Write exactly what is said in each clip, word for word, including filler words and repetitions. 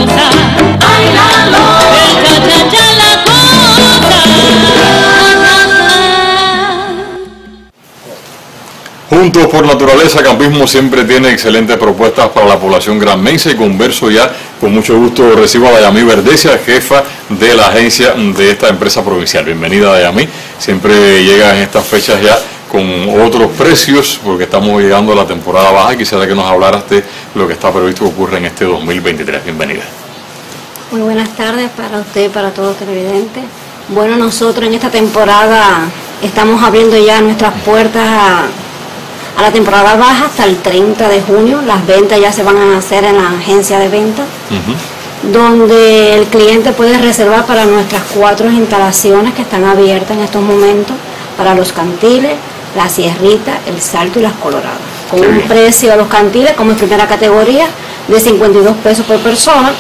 cosa. Bailalo. El cha cha cha la cosa. Juntos por Naturaleza Campismo siempre tiene excelentes propuestas para la población granmense y converso ya con mucho gusto recibo a Dayamí Verdecia, jefa de la agencia de esta empresa provincial. Bienvenida, Dayamí. Siempre llega en estas fechas ya con otros precios porque estamos llegando a la temporada baja. Quisiera que nos hablaras de lo que está previsto que ocurre en este dos mil veintitrés. Bienvenida. Muy buenas tardes para usted y para todos los televidentes. Bueno, nosotros en esta temporada estamos abriendo ya nuestras puertas a a la temporada baja hasta el treinta de junio. Las ventas ya se van a hacer en la agencia de ventas, uh-huh. donde el cliente puede reservar para nuestras cuatro instalaciones que están abiertas en estos momentos, para los cantiles, la sierrita, el salto y las coloradas, con Qué un bien. precio de los cantiles como en primera categoría de cincuenta y dos pesos por persona,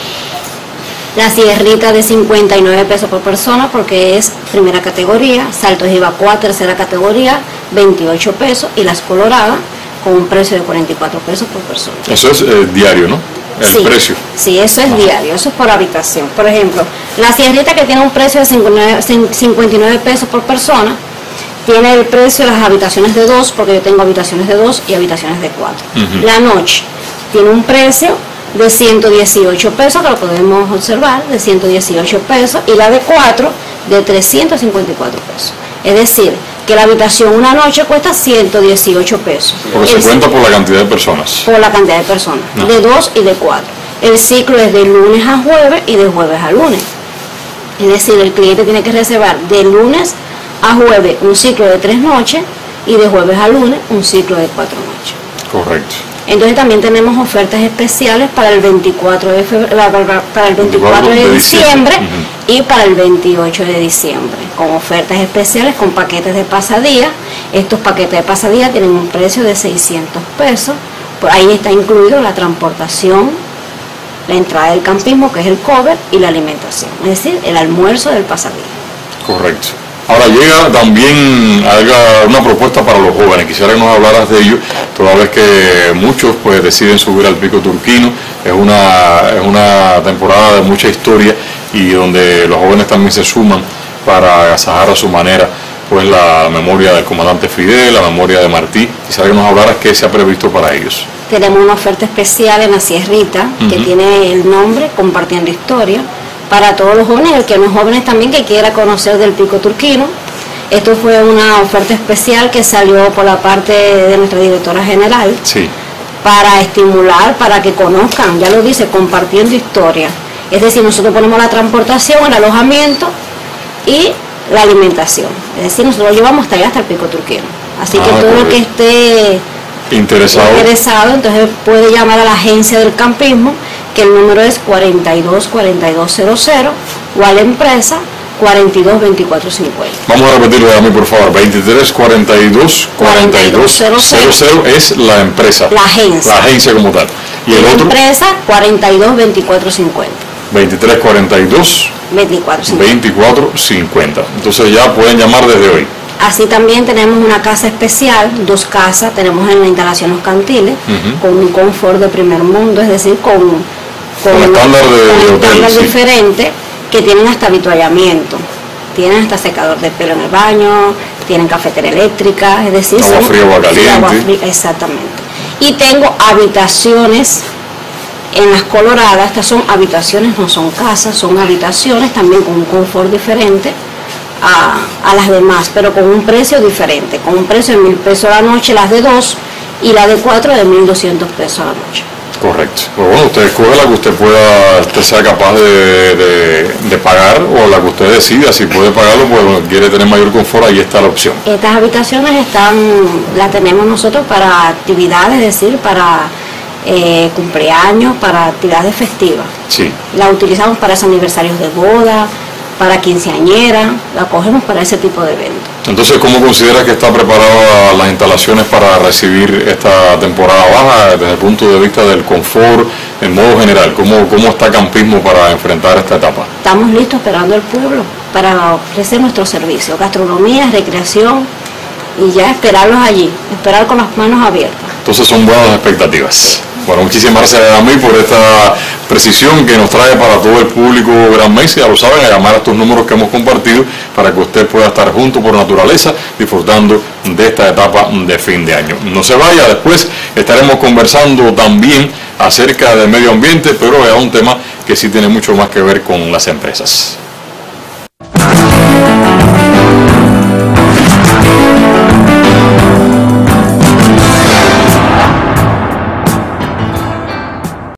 la sierrita de cincuenta y nueve pesos por persona porque es primera categoría, saltos y evacuados tercera categoría, veintiocho pesos, y las coloradas con un precio de cuarenta y cuatro pesos por persona. Eso es eh, diario, ¿no? El sí, precio. Sí, eso es Ajá. diario, eso es por habitación. Por ejemplo, la sierrita, que tiene un precio de cincuenta y nueve pesos por persona, tiene el precio de las habitaciones de dos, porque yo tengo habitaciones de dos y habitaciones de cuatro. Uh-huh. La noche tiene un precio de ciento dieciocho pesos, que lo podemos observar, de ciento dieciocho pesos, y la de cuatro de trescientos cincuenta y cuatro pesos. Es decir, que la habitación una noche cuesta ciento dieciocho pesos. Porque se cuenta por la cantidad de personas. Por la cantidad de personas, no. de dos y de cuatro. El ciclo es de lunes a jueves y de jueves a lunes. Es decir, el cliente tiene que reservar de lunes a jueves un ciclo de tres noches y de jueves a lunes un ciclo de cuatro noches. Correcto. Entonces también tenemos ofertas especiales para el veinticuatro de febrero, para el veinticuatro de diciembre uh-huh. y para el veintiocho de diciembre, con ofertas especiales con paquetes de pasadía. Estos paquetes de pasadía tienen un precio de seiscientos pesos. Por ahí está incluido la transportación, la entrada del campismo, que es el cover, y la alimentación, es decir, el almuerzo del pasadía. Correcto. Ahora llega también una propuesta para los jóvenes. Quisiera que nos hablaras de ello, toda vez que muchos pues deciden subir al Pico Turquino. Es una, es una temporada de mucha historia y donde los jóvenes también se suman para agasajar a su manera pues la memoria del comandante Fidel, la memoria de Martí. Quisiera que nos hablaras qué se ha previsto para ellos. Tenemos una oferta especial en la sierrita, uh-huh. que tiene el nombre Compartiendo Historia, para todos los jóvenes, el que no es jóvenes también, que quiera conocer del Pico Turquino. Esto fue una oferta especial que salió por la parte de nuestra directora general, sí. para estimular, para que conozcan, ya lo dice, Compartiendo Historia. Es decir, nosotros ponemos la transportación, el alojamiento y la alimentación. Es decir, nosotros lo llevamos hasta allá, hasta el Pico Turquino. Así ah, que todo el que esté interesado. interesado, entonces puede llamar a la agencia del campismo, que el número es cuarenta y dos cuarenta y dos cero cero, o a la empresa cuarenta y dos veinticuatro cincuenta. Vamos a repetirlo a mí, por favor. veintitrés cuarenta y dos cuarenta y dos cero cero es la empresa. La agencia. La agencia como tal. Y, y el la otro, empresa cuarenta y dos veinticuatro cincuenta. veintitrés cuarenta y dos veinticuatro cincuenta. Entonces ya pueden llamar desde hoy. Así también tenemos una casa especial, dos casas, tenemos en la instalación Los Cantiles, uh-huh. con un confort de primer mundo, es decir, con, con, con estándar de, con de estándar hotel, diferente, sí. que tienen hasta avituallamiento, tienen hasta secador de pelo en el baño, tienen cafetera eléctrica, es decir, agua fría, agua caliente. Agua fría, exactamente. Y tengo habitaciones en las coloradas, estas son habitaciones, no son casas, son habitaciones también con un confort diferente A, a las demás, pero con un precio diferente, con un precio de mil pesos a la noche las de dos y la de cuatro de mil doscientos pesos a la noche. Correcto. Pues bueno, usted escoge la que usted pueda, usted sea capaz de, de, de pagar, o la que usted decida. Si puede pagarlo, pues bueno, quiere tener mayor confort, ahí está la opción. Estas habitaciones están, las tenemos nosotros para actividades, es decir, para eh, cumpleaños, para actividades festivas. Sí. La utilizamos para esos aniversarios de boda, para quinceañera, la cogemos para ese tipo de eventos. Entonces, ¿cómo considera que está preparada las instalaciones para recibir esta temporada baja desde el punto de vista del confort en modo general? ¿Cómo, cómo está Campismo para enfrentar esta etapa? Estamos listos esperando al pueblo para ofrecer nuestros servicios, gastronomía, recreación, y ya esperarlos allí, esperar con las manos abiertas. Entonces son buenas expectativas. Bueno, muchísimas gracias a mí por esta precisión que nos trae para todo el público Gran Mesa. Ya lo saben, a llamar a estos números que hemos compartido para que usted pueda estar junto por naturaleza disfrutando de esta etapa de fin de año. No se vaya, después estaremos conversando también acerca del medio ambiente, pero es un tema que sí tiene mucho más que ver con las empresas.